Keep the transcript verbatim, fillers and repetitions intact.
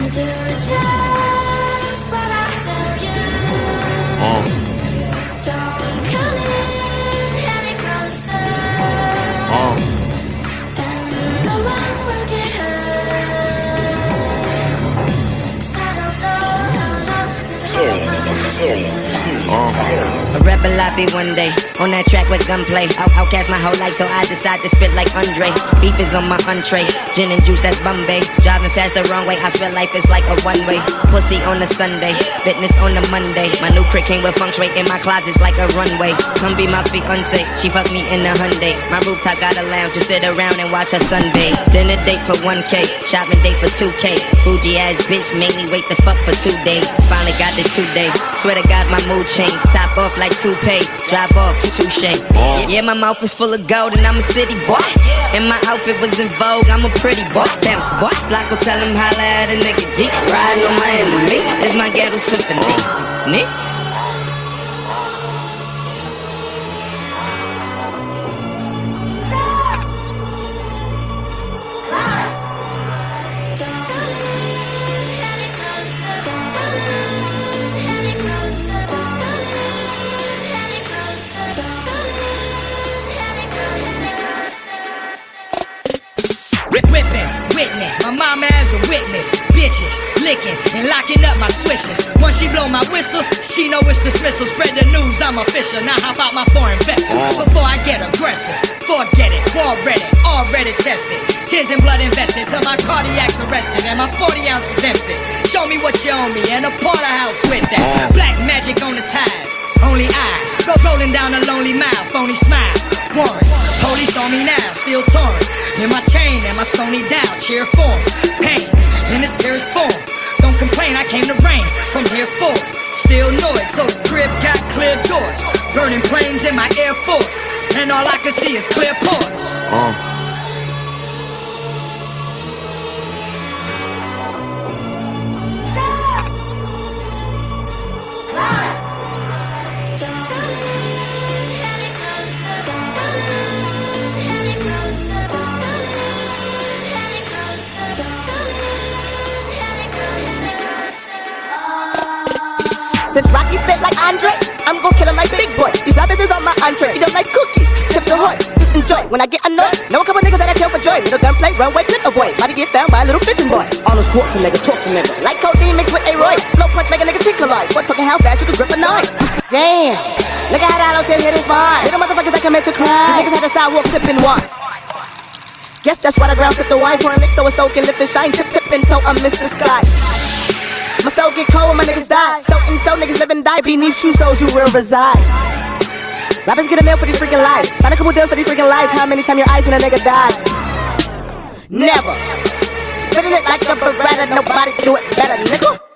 Do just what I tell you. Uh. Don't come in any closer. Uh. And no one will get hurt. 'Cause I don't know how long to hold my hand tonight. Uh. A rebel I be one day, on that track with gunplay. I'll outcast my whole life, so I decide to spit like Andre. Beef is on my entree, gin and juice, that's Bombay. Driving fast the wrong way, I swear life is like a one-way. Pussy on a Sunday, fitness on a Monday. My new crib came with feng shui in my closet's like a runway. Come be my fiance, she fucked me in a Hyundai. My rooftop got a lounge, just sit around and watch her sunbathe. Dinner date for one K, shopping date for two K. Bougie ass bitch made me wait the fuck for two days. Finally got the two day, swear to God my mood changed. Top off like toupees, drive off to touche. Yeah, my mouth is full of gold and I'm a city boy. And my outfit was in vogue, I'm a pretty boy. Bounce boy, Flocko tell him holla at a nigga G. Riding on my enemies, it's my Ghetto Symphony. Nick? Whipping, witness, my mama as a witness. Bitches, licking and locking up my swishes. Once she blow my whistle, she know it's dismissal. Spread the news, I'm official. Now hop out my foreign vessel before I get aggressive. Forget it, already, already tested. Tears and blood invested till my cardiac's arrested and my forty ounces empty. Show me what you owe me and a porterhouse with that. Black magic on the ties, only I. Go rolling down a lonely mile, phony smile. Warrant, police on me now, still torn. In my chain and my stony down, cheer form. Pain in its purest form. Don't complain, I came to reign from here forward. Still know it, so the crib got clear doors. Burning planes in my Air Force, and all I can see is clear ports. Uh. Since Rocky spit like Andre, I'm gon' kill him like Big Boy. These rappers is on my entree. Eat them like cookies, chips ahoy. Mm, enjoy. When I get annoyed, know a couple niggas that I kill for joy. Little gunplay, runway, clip avoid. About to get found by a little fishing boy. Arnold Schwarzenegger, talks a nigga. Like codeine mixed with A-Roy. Slow punch make a nigga tick collide. What talking how fast you can grip a knife? Damn. Look at how the hollow tip hit his mind. Little motherfuckers that commit to crime. These niggas had a sidewalk sipping wine. Guess that's why the ground sip the wine. Pouring mix so it's soaking, lift and shine. Tip, tip, and toe, I miss the sky. My soul get cold when my niggas die. So and so niggas live and die. Beneath shoe soles you will reside. Rappers get a meal for these freaking lies. Sign a couple deals for these freaking lies. How many times your eyes when a nigga die? Never. Spitting it like a beretta. Nobody do it better, nigga.